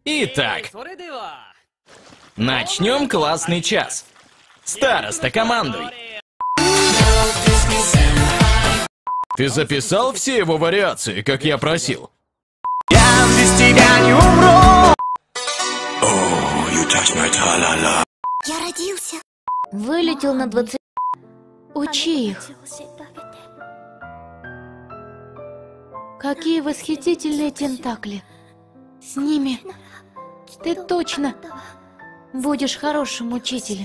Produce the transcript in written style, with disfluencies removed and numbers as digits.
Итак, начнем классный час. Староста, командуй. Ты записал все его вариации, как я просил? Я без тебя не умру. Я родился. Вылетел на 20. Учи их. Какие восхитительные тентакли. С ними ты точно будешь хорошим учителем.